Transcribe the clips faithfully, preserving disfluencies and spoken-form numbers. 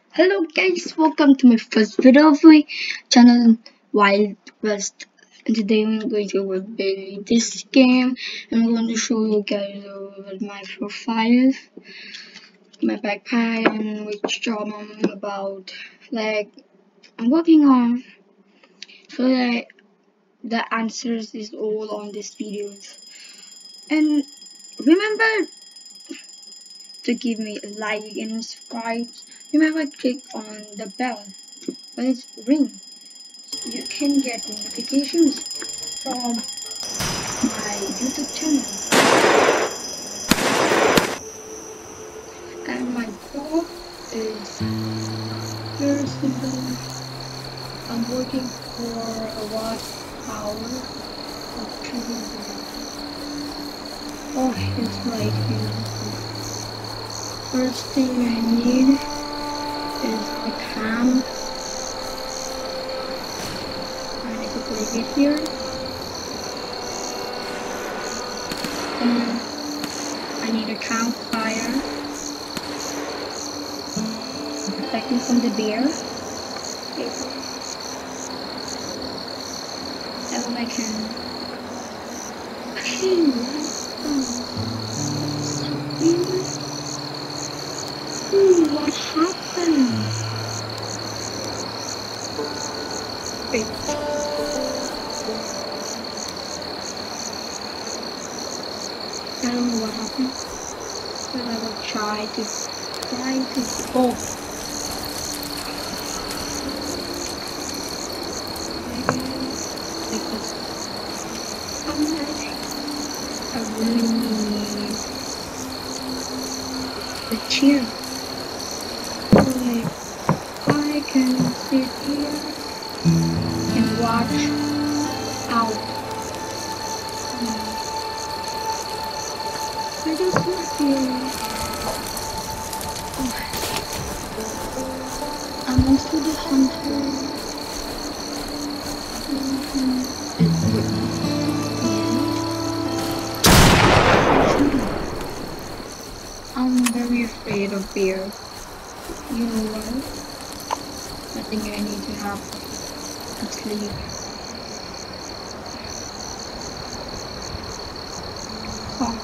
Hello guys, welcome to my first video of my channel Wild West, and today I'm going to reveal this game and I'm going to show you guys over my profile, my backpack, and which job I'm about, like I'm working on, so that the answers is all on this videos. And remember to give me a like and subscribe. Remember click on the bell when it's ring. You can get notifications from my YouTube channel. And my job is very simple. I'm working for a watt hour of treatment. Oh, it's right here. First thing I need is a cam. I need to place it here. And I need a campfire. Protect me from the bear. Okay. That's what I can. Okay, let's go. Ooh, what happened? Wait. I don't know what happened, but I will try to try to go. Like this. I'm ready. I really need the chair. Like I can sit here and watch out. I just want to feel. I'm also the hunter. Mm-hmm. I'm very afraid of bear. You know why? I think I need to have a sleep. Oh.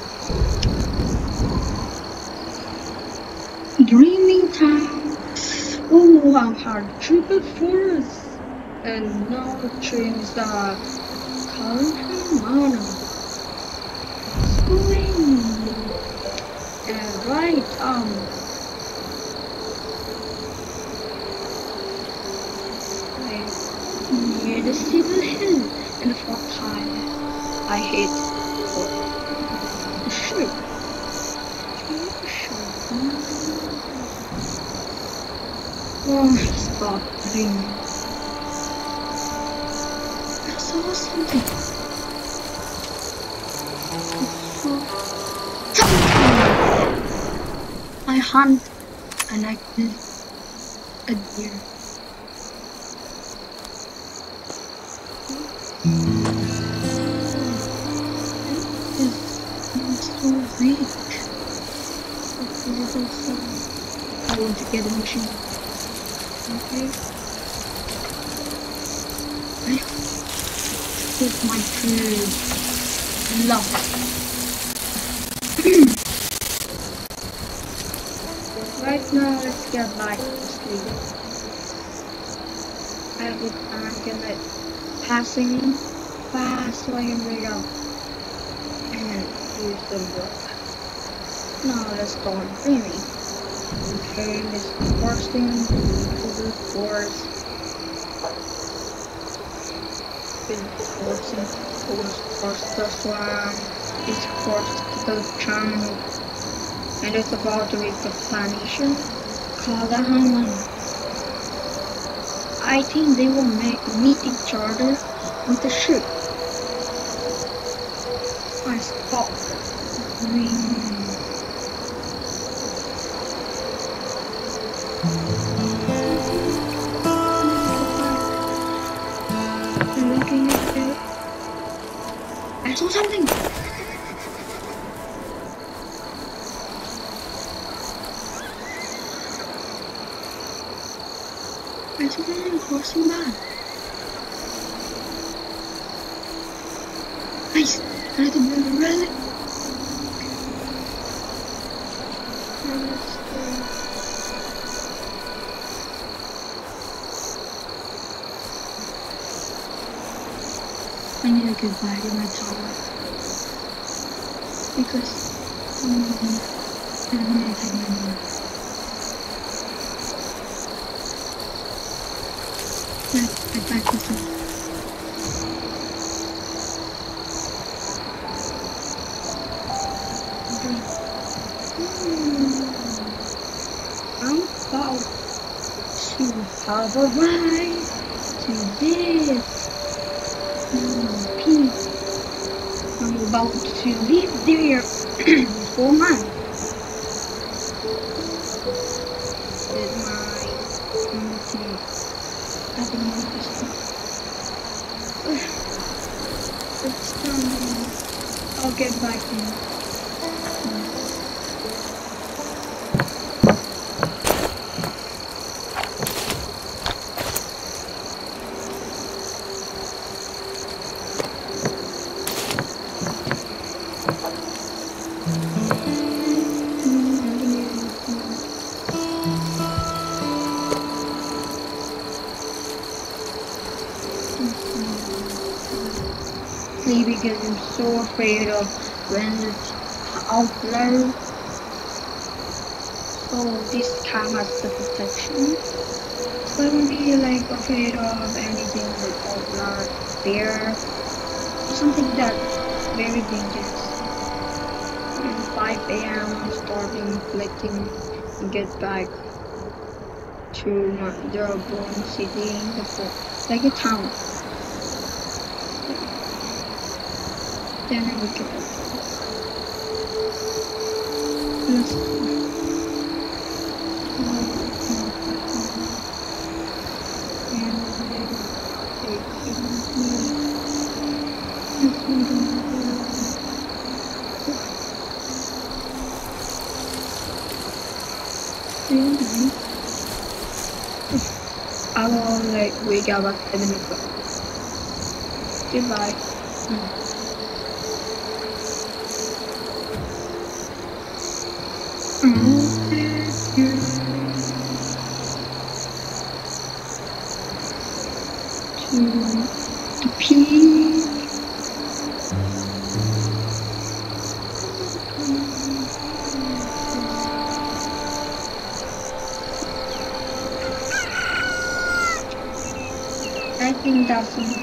Dreaming time. Oh, I've had triple forest. And now the dreams the current mana. Swing. And right arm. Near the civil hill and the fort high. I hate for the ship. Oh, stop dreaming. I saw something. I saw something. I hunt and I kill a deer. So weak. It's a little sad. I want to get a machine. Okay. I took my food. Love it. Right now, let's get back to sleep. I have a plan to let passing fast so I can wake up and use the book. Now let's start dreaming. Okay, this is the first thing to the forest. With the forest, forest, forest, this one is forced to the channel, and it's about to reach the plantation called the Haman. I think they will make, meet each other with the ship. I stop dreaming. I'm looking at it. I saw something. I accidentally crossing back. Nice! I had to do the relic. I need to get back in my tower. Because um, I don't know if I remember. Let's get back to the I'm about to have a ride to this mm, peace. I'm about to live there for months. With my mm, I think I'm just it's done. I'll get back in. Because I'm so afraid of when it's out there. So this cam has the protection. So I won't be like afraid of anything like outlaw, bear, something that's very dangerous. And five A M I'm starting collecting and get back to my, the born city, the like a town. Then I will get back. Let's go. I will like wake up at seven o'clock. Goodbye. Mm. To the peak. I think that's enough.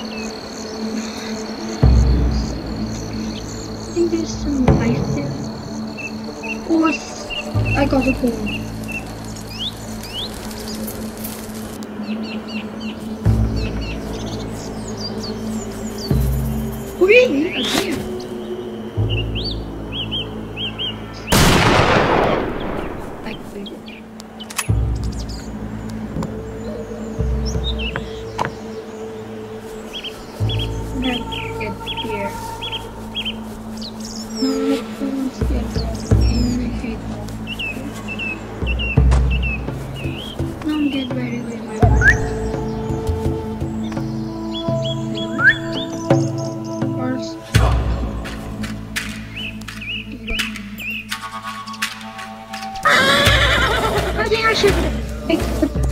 I think there's some life there. Oh, I got a goal. Oh, really? Again? I quit it. Let's get here. No, let's get here. Now get ready with my first. I think I should pick the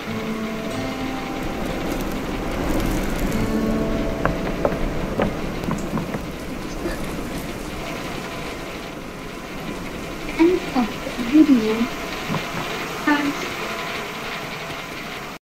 End of the video.